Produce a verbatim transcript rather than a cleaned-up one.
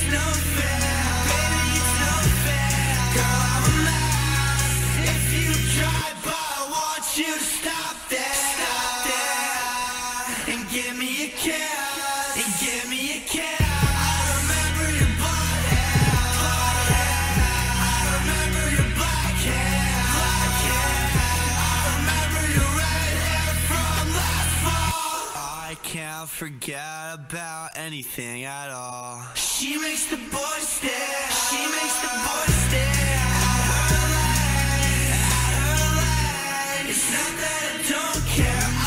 no fair, baby, it's no fair. Girl, I'm a mess if you try, but I want you to stop there, stop there, and give me a kiss, and give me a kiss. I remember your blonde hair, blonde hair. I remember your black hair, black hair. I remember your red hair from last fall. I can't forget about anything at all. She makes the boys stare, she makes the boys stare at her legs, at her legs. It's not that I don't care.